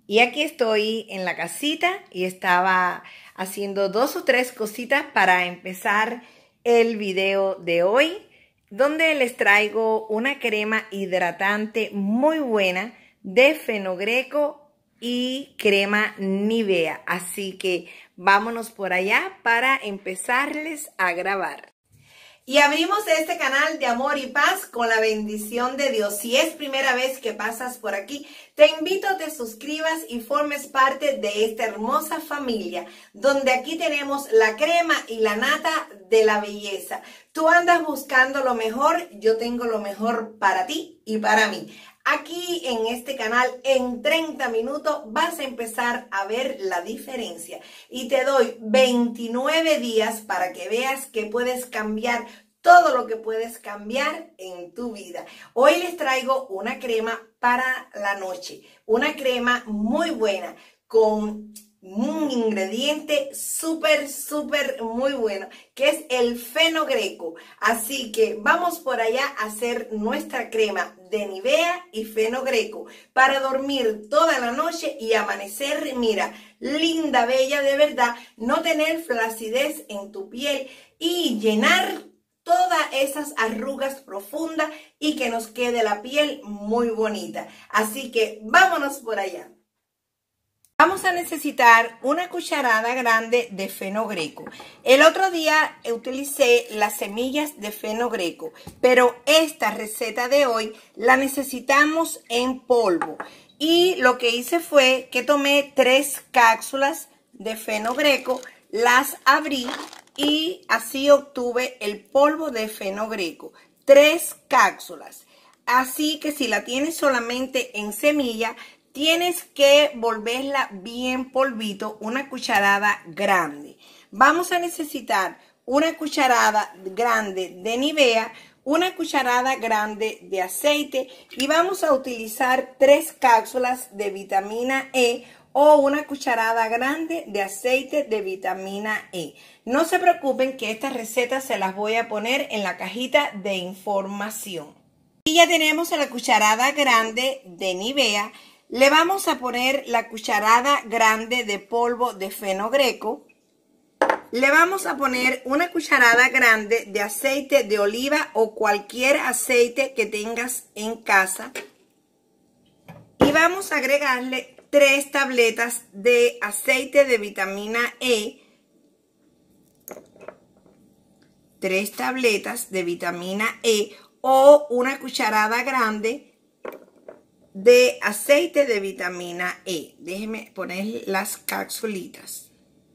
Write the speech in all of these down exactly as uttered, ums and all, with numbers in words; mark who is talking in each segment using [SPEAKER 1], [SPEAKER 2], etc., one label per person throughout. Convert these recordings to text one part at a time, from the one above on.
[SPEAKER 1] Y aquí estoy en la casita y estaba haciendo dos o tres cositas para empezar el video de hoy, donde les traigo una crema hidratante muy buena de fenogreco y crema Nivea. Así que vámonos por allá para empezarles a grabar. Y abrimos este canal de amor y paz con la bendición de Dios. Si es primera vez que pasas por aquí, te invito a que te suscribas y formes parte de esta hermosa familia, donde aquí tenemos la crema y la nata de la belleza. Tú andas buscando lo mejor, yo tengo lo mejor para ti y para mí. Aquí en este canal, en treinta minutos, vas a empezar a ver la diferencia. Y te doy veintinueve días para que veas que puedes cambiar todo lo que puedes cambiar en tu vida. Hoy les traigo una crema para la noche. Una crema muy buena con un ingrediente súper, súper muy bueno, que es el fenogreco. Así que vamos por allá a hacer nuestra crema de Nivea y fenogreco para dormir toda la noche y amanecer, mira, linda, bella de verdad, no tener flacidez en tu piel y llenar todas esas arrugas profundas y que nos quede la piel muy bonita. Así que vámonos por allá. Vamos a necesitar una cucharada grande de fenogreco. El otro día utilicé las semillas de fenogreco, pero esta receta de hoy la necesitamos en polvo. Y lo que hice fue que tomé tres cápsulas de fenogreco, las abrí y así obtuve el polvo de fenogreco. Tres cápsulas. Así que si la tienes solamente en semilla, tienes que volverla bien polvito, una cucharada grande. Vamos a necesitar una cucharada grande de Nivea, una cucharada grande de aceite y vamos a utilizar tres cápsulas de vitamina E o una cucharada grande de aceite de vitamina E. No se preocupen que estas recetas se las voy a poner en la cajita de información. Y ya tenemos la cucharada grande de Nivea. Le vamos a poner la cucharada grande de polvo de fenogreco. Le vamos a poner una cucharada grande de aceite de oliva o cualquier aceite que tengas en casa. Y vamos a agregarle tres tabletas de aceite de vitamina E. Tres tabletas de vitamina E o una cucharada grande de aceite de vitamina E. Déjenme poner las capsulitas.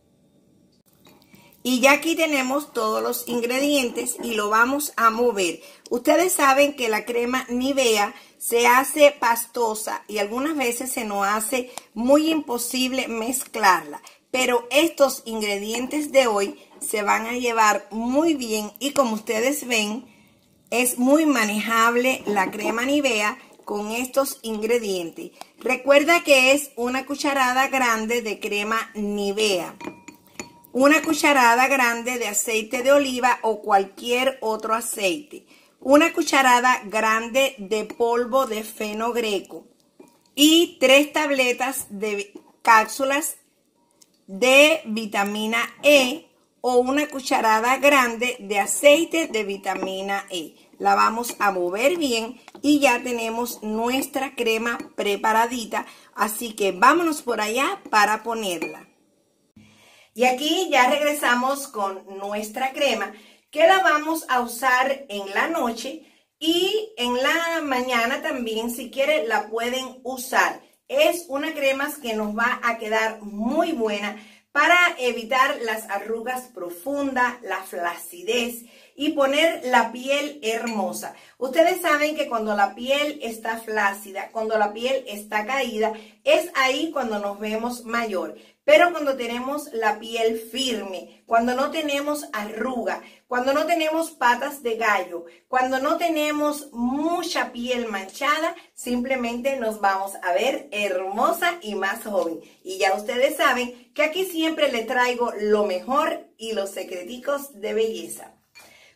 [SPEAKER 1] Y ya aquí tenemos todos los ingredientes y lo vamos a mover. Ustedes saben que la crema Nivea se hace pastosa y algunas veces se nos hace muy imposible mezclarla. Pero estos ingredientes de hoy se van a llevar muy bien y como ustedes ven, es muy manejable la crema Nivea con estos ingredientes. Recuerda que es una cucharada grande de crema Nivea, una cucharada grande de aceite de oliva o cualquier otro aceite, una cucharada grande de polvo de fenogreco y tres tabletas de cápsulas de vitamina E o una cucharada grande de aceite de vitamina E. La vamos a mover bien y ya tenemos nuestra crema preparadita. Así que vámonos por allá para ponerla. Y aquí ya regresamos con nuestra crema que la vamos a usar en la noche y en la mañana también, si quieren, la pueden usar. Es una crema que nos va a quedar muy buena para evitar las arrugas profundas, la flacidez y poner la piel hermosa. Ustedes saben que cuando la piel está flácida, cuando la piel está caída, es ahí cuando nos vemos mayor. Pero cuando tenemos la piel firme, cuando no tenemos arruga, cuando no tenemos patas de gallo, cuando no tenemos mucha piel manchada, simplemente nos vamos a ver hermosa y más joven. Y ya ustedes saben que aquí siempre les traigo lo mejor y los secreticos de belleza.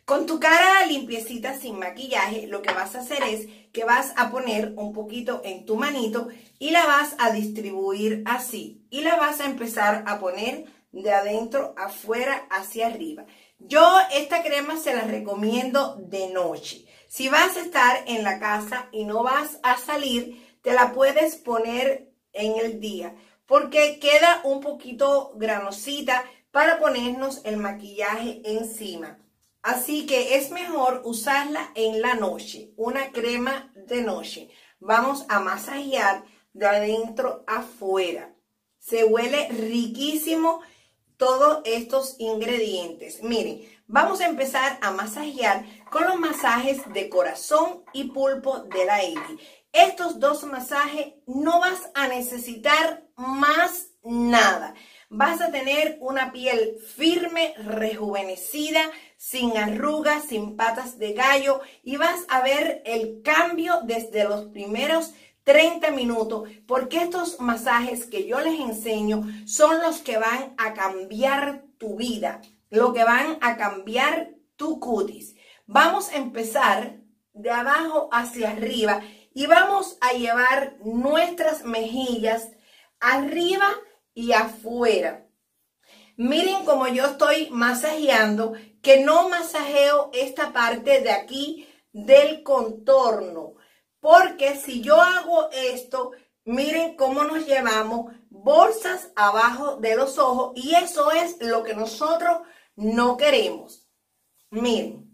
[SPEAKER 1] Con tu cara limpiecita sin maquillaje, lo que vas a hacer es que vas a poner un poquito en tu manito y la vas a distribuir así. Y la vas a empezar a poner de adentro afuera hacia arriba. Yo esta crema se la recomiendo de noche. Si vas a estar en la casa y no vas a salir, te la puedes poner en el día, porque queda un poquito granosita para ponernos el maquillaje encima. Así que es mejor usarla en la noche, una crema de noche. Vamos a masajear de adentro afuera. Se huele riquísimo todos estos ingredientes. Miren, vamos a empezar a masajear con los masajes de corazón y pulpo de la Eggy. Estos dos masajes no vas a necesitar más nada. Vas a tener una piel firme, rejuvenecida, sin arrugas, sin patas de gallo y vas a ver el cambio desde los primeros treinta minutos, porque estos masajes que yo les enseño son los que van a cambiar tu vida, lo que van a cambiar tu cutis. Vamos a empezar de abajo hacia arriba y vamos a llevar nuestras mejillas arriba y afuera. Miren cómo yo estoy masajeando, que no masajeo esta parte de aquí del contorno, porque si yo hago esto, miren cómo nos llevamos bolsas abajo de los ojos y eso es lo que nosotros no queremos. Miren,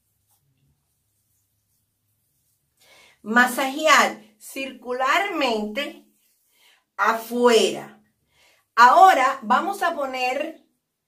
[SPEAKER 1] masajear circularmente afuera. Ahora vamos a poner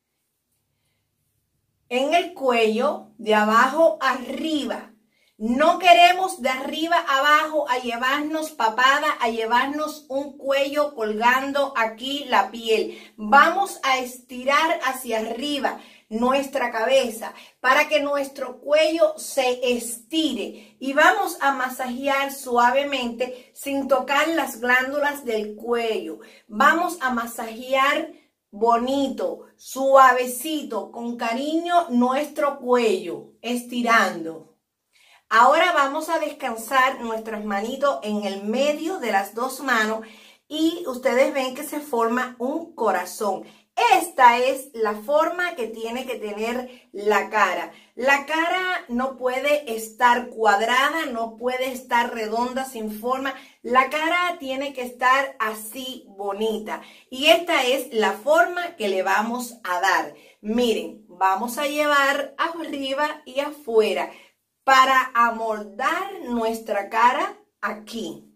[SPEAKER 1] en el cuello de abajo arriba. No queremos de arriba abajo a llevarnos papada, a llevarnos un cuello colgando aquí la piel. Vamos a estirar hacia arriba nuestra cabeza para que nuestro cuello se estire y vamos a masajear suavemente sin tocar las glándulas del cuello. Vamos a masajear bonito, suavecito, con cariño nuestro cuello, estirando. Ahora vamos a descansar nuestras manitos en el medio de las dos manos y ustedes ven que se forma un corazón. Esta es la forma que tiene que tener la cara. La cara no puede estar cuadrada, no puede estar redonda, sin forma. La cara tiene que estar así bonita. Y esta es la forma que le vamos a dar. Miren, vamos a llevar arriba y afuera para amoldar nuestra cara aquí.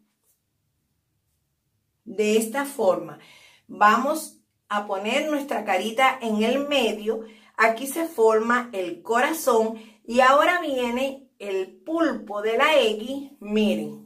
[SPEAKER 1] De esta forma. Vamos a poner nuestra carita en el medio. Aquí se forma el corazón y ahora viene el pulpo de la Eggy. Miren,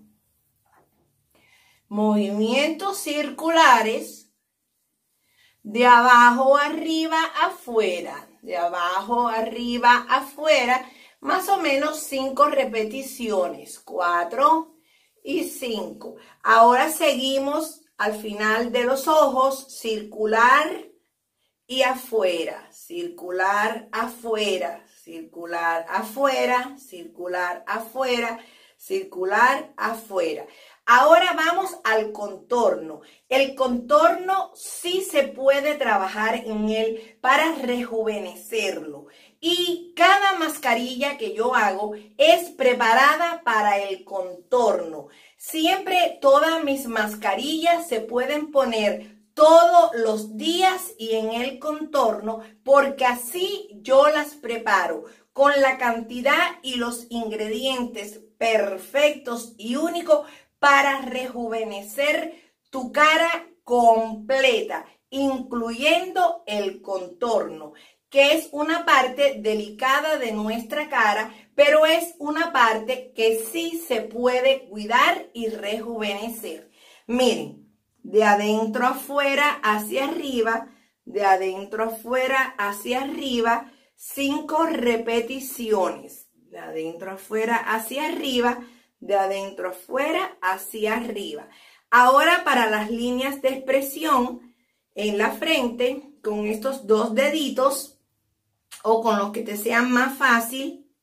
[SPEAKER 1] movimientos circulares de abajo arriba afuera, de abajo arriba afuera, más o menos cinco repeticiones, cuatro y cinco. Ahora seguimos al final de los ojos, circular y afuera, circular afuera, circular afuera, circular afuera, circular afuera. Ahora vamos al contorno. El contorno sí se puede trabajar en él para rejuvenecerlo. Y cada mascarilla que yo hago es preparada para el contorno. Siempre todas mis mascarillas se pueden poner todos los días y en el contorno, porque así yo las preparo con la cantidad y los ingredientes perfectos y únicos para rejuvenecer tu cara completa, incluyendo el contorno, que es una parte delicada de nuestra cara, pero es una parte que sí se puede cuidar y rejuvenecer. Miren, de adentro afuera hacia arriba, de adentro afuera hacia arriba, cinco repeticiones. De adentro afuera hacia arriba, de adentro afuera hacia arriba. Ahora para las líneas de expresión en la frente, con estos dos deditos, o con los que te sean más fácil,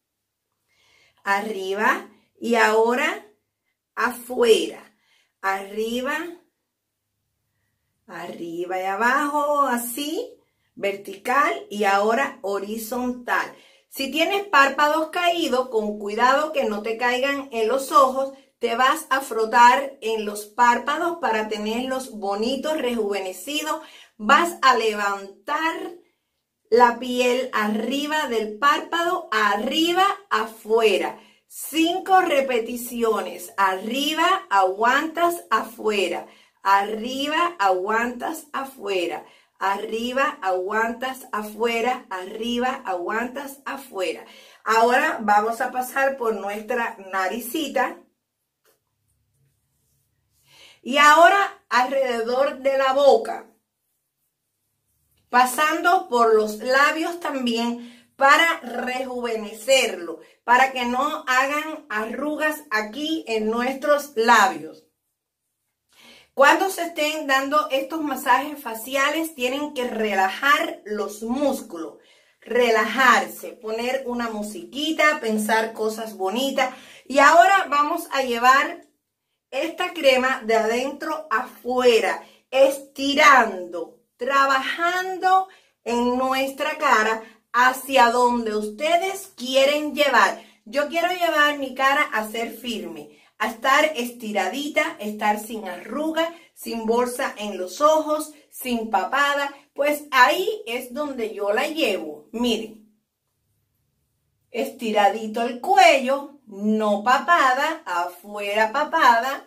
[SPEAKER 1] arriba y ahora afuera. Arriba, arriba y abajo, así, vertical y ahora horizontal. Si tienes párpados caídos, con cuidado que no te caigan en los ojos, te vas a frotar en los párpados para tenerlos bonitos, rejuvenecidos. Vas a levantar la piel arriba del párpado, arriba, afuera. Cinco repeticiones. Arriba, aguantas, afuera. Arriba, aguantas, afuera. Arriba, aguantas, afuera. Arriba, aguantas, afuera. Ahora vamos a pasar por nuestra naricita. Y ahora alrededor de la boca. Pasando por los labios también para rejuvenecerlo, para que no hagan arrugas aquí en nuestros labios. Cuando se estén dando estos masajes faciales, tienen que relajar los músculos, relajarse, poner una musiquita, pensar cosas bonitas. Y ahora vamos a llevar esta crema de adentro afuera, estirando, trabajando en nuestra cara hacia donde ustedes quieren llevar. Yo quiero llevar mi cara a ser firme, a estar estiradita, estar sin arruga, sin bolsa en los ojos, sin papada. Pues ahí es donde yo la llevo. Miren, estiradito el cuello, no papada, afuera papada.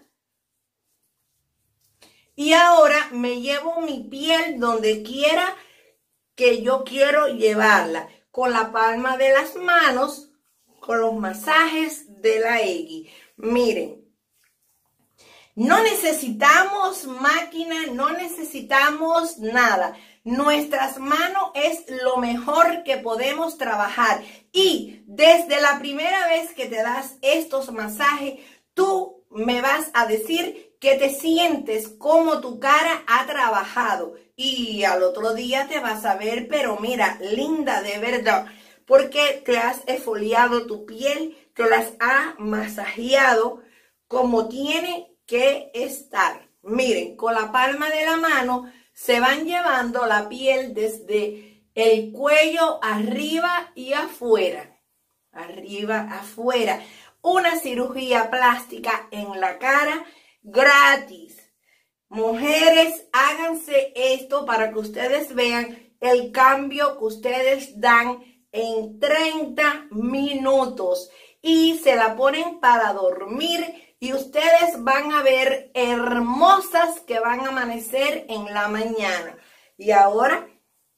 [SPEAKER 1] Y ahora me llevo mi piel donde quiera que yo quiero llevarla, con la palma de las manos, con los masajes de la Eggy. Miren, no necesitamos máquina, no necesitamos nada. Nuestras manos es lo mejor que podemos trabajar. Y desde la primera vez que te das estos masajes, tú me vas a decir que te sientes como tu cara ha trabajado. Y al otro día te vas a ver, pero mira, linda de verdad. Porque te has exfoliado tu piel, te las ha masajeado como tiene que estar. Miren, con la palma de la mano se van llevando la piel desde el cuello arriba y afuera. Arriba, afuera. Una cirugía plástica en la cara gratis. Mujeres, háganse esto para que ustedes vean el cambio que ustedes dan en treinta minutos. Y se la ponen para dormir y ustedes van a ver hermosas que van a amanecer en la mañana. Y ahora,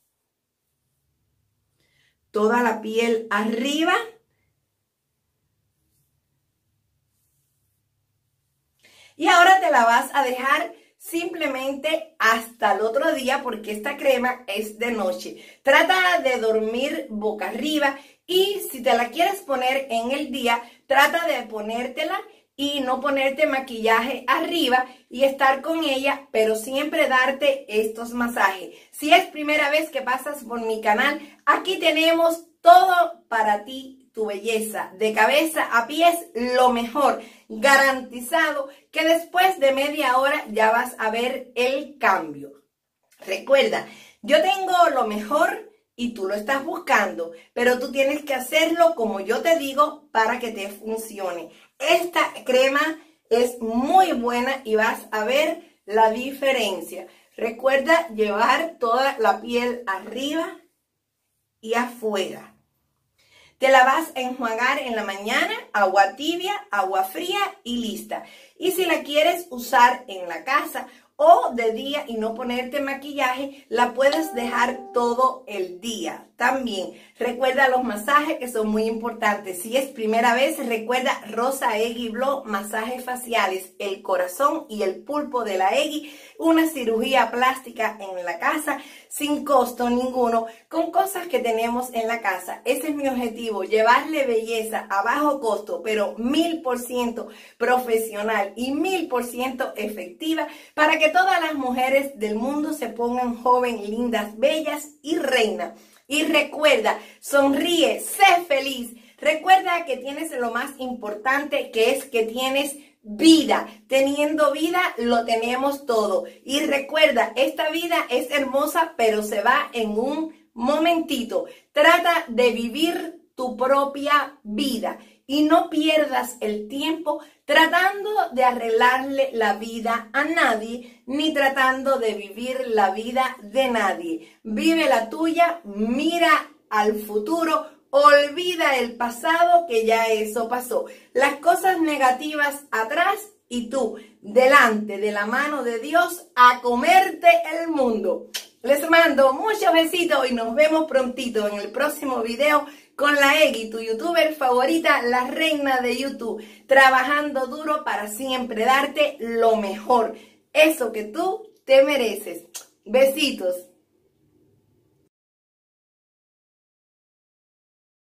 [SPEAKER 1] toda la piel arriba. Y ahora te la vas a dejar simplemente hasta el otro día porque esta crema es de noche. Trata de dormir boca arriba y si te la quieres poner en el día, trata de ponértela y no ponerte maquillaje arriba y estar con ella, pero siempre darte estos masajes. Si es primera vez que pasas por mi canal, aquí tenemos todo para ti. Tu belleza, de cabeza a pies, lo mejor, garantizado que después de media hora ya vas a ver el cambio. Recuerda, yo tengo lo mejor y tú lo estás buscando, pero tú tienes que hacerlo como yo te digo para que te funcione. Esta crema es muy buena y vas a ver la diferencia. Recuerda llevar toda la piel arriba y afuera. Te la vas a enjuagar en la mañana, agua tibia, agua fría y lista. Y si la quieres usar en la casa o de día y no ponerte maquillaje, la puedes dejar todo el día. También recuerda los masajes que son muy importantes. Si es primera vez, recuerda Rosa Eggy Blow, masajes faciales, el corazón y el pulpo de la Eggy, una cirugía plástica en la casa sin costo ninguno, con cosas que tenemos en la casa. Ese es mi objetivo, llevarle belleza a bajo costo, pero mil por ciento profesional y mil por ciento efectiva para que todas las mujeres del mundo se pongan joven, lindas, bellas y reinas. Y recuerda, sonríe, sé feliz, Recuerda que tienes lo más importante, que es que tienes vida. Teniendo vida lo tenemos todo. Y recuerda, esta vida es hermosa, pero se va en un momentito. Trata de vivir tu propia vida y no pierdas el tiempo tratando de arreglarle la vida a nadie, ni tratando de vivir la vida de nadie. Vive la tuya, mira al futuro, olvida el pasado, que ya eso pasó. Las cosas negativas atrás y tú delante de la mano de Dios a comerte el mundo. Les mando muchos besitos y nos vemos prontito en el próximo video con la Eggy, tu youtuber favorita, la reina de YouTube, trabajando duro para siempre darte lo mejor, eso que tú te mereces. Besitos.